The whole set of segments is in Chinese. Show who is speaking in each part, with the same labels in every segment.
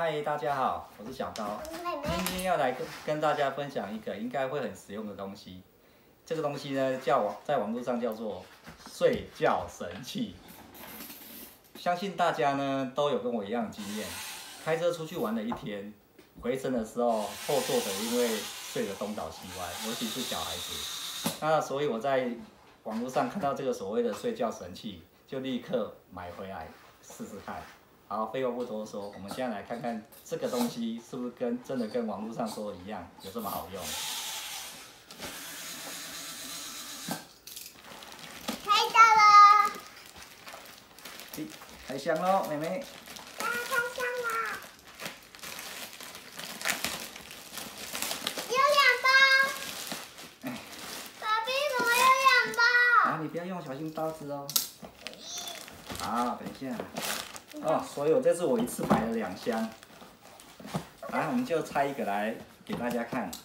Speaker 1: 嗨，大家好，我是小高。今天要来跟大家分享一个应该会很实用的东西。这个东西呢，在网络上叫做睡觉神器。相信大家呢都有跟我一样的经验，开车出去玩了一天，回程的时候后座的因为睡得东倒西歪，尤其是小孩子。那所以我在网络上看到这个所谓的睡觉神器，就立刻买回来试试看。好，废话不多说，我们现在来看看这个东西是不是真的跟网络上说的一样，有这么好用。
Speaker 2: 开到了，
Speaker 1: 开箱喽，妹妹。
Speaker 2: 开箱了，有2包。爸比，怎么有2包？
Speaker 1: 啊，你不要用，小心刀子哦。好，等一下。哦，所以我这次我一次买了2箱。来，我们就拆一个来给大家看。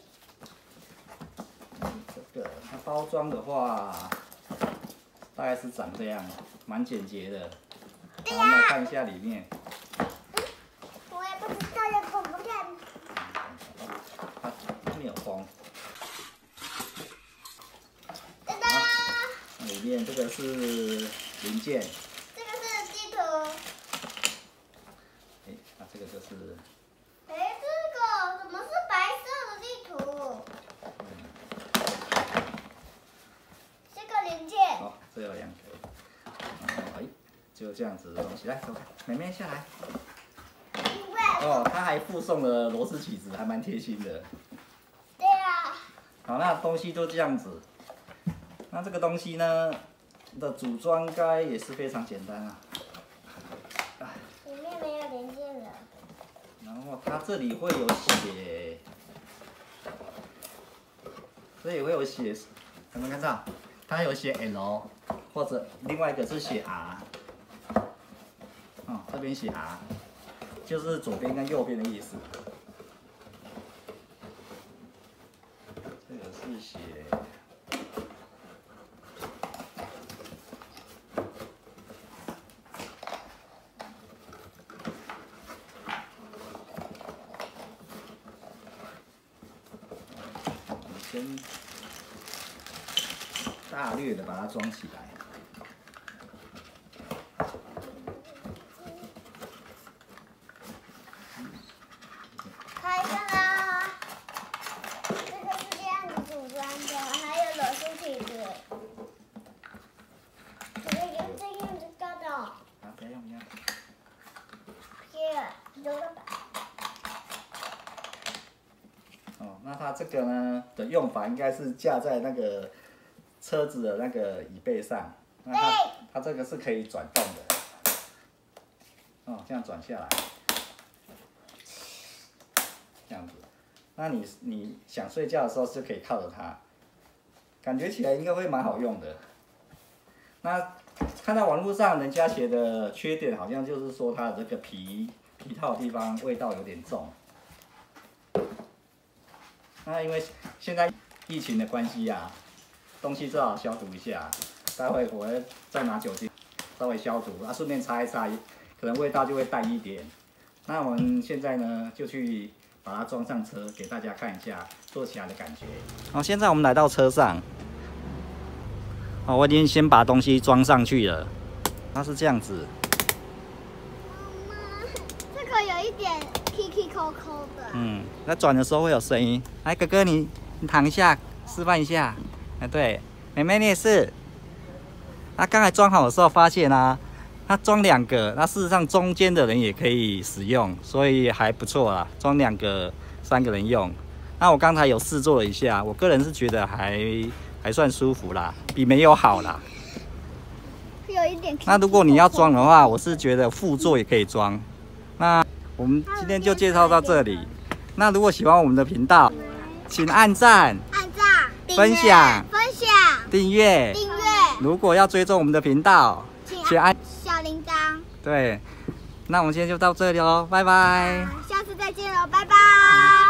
Speaker 1: 这个它包装的话，大概是长这样，蛮简洁的。好，我们来看一下里面。
Speaker 2: 我也不知道要怎么看。
Speaker 1: 它没有封。
Speaker 2: 噔噔。
Speaker 1: 里面这个是零件。
Speaker 2: 这个是地图。
Speaker 1: 那这个就是。
Speaker 2: 这个怎么是白色的地图？这个零件。
Speaker 1: 哦，这有2个。就这样子的东西，来，走开，妹妹下来。哦，它还附送了螺丝起子，还蛮贴心的。
Speaker 2: 对啊。
Speaker 1: 好，那东西就这样子。那这个东西呢的组装应该也是非常简单啊。
Speaker 2: 里面没有零件了。
Speaker 1: 然后它这里会有写，有没有看到？它有写 L， 或者另外一个是写 R。哦，这边写 R， 就是左边跟右边的意思。这个是写。先大略的把它装起来。
Speaker 2: 开上啦！这个是这样子组装的，还有螺丝起子。这个用这样子搞的。
Speaker 1: 啊，不要用，不要。
Speaker 2: 留了吧。
Speaker 1: 哦，那它这个呢的用法应该是架在那个车子的那个椅背上，那它这个是可以转动的，哦，这样转下来，这样子，那你想睡觉的时候是可以靠着它，感觉起来应该会蛮好用的。那看到网络上人家写的缺点，好像就是说它的这个皮套的地方味道有点重。那因为现在疫情的关系啊，东西最好消毒一下。待会我会再拿酒精稍微消毒，顺便擦一擦，可能味道就会淡一点。那我们现在呢，就去把它装上车，给大家看一下坐起来的感觉。好，现在我们来到车上。好，我已经先把东西装上去了。它是这样子。
Speaker 2: 这个有一点 Kiki 扣扣的。
Speaker 1: 在转的时候会有声音。来，哥哥你躺一下，示范一下。对，妹妹你也是。他刚才装好的时候发现啊，它装2个，那事实上中间的人也可以使用，所以还不错啦，装2个、3个人用。那我刚才有试坐了一下，我个人是觉得还算舒服啦，比没有好啦。
Speaker 2: 有一点。
Speaker 1: 那如果你要装的话，我是觉得副座也可以装。那我们今天就介绍到这里。那如果喜欢我们的频道，请按赞、分享、订阅。如果要追踪我们的频道，请按
Speaker 2: 小铃铛。
Speaker 1: 对，那我们今天就到这里喽，拜拜。
Speaker 2: 下次再见喽，拜拜。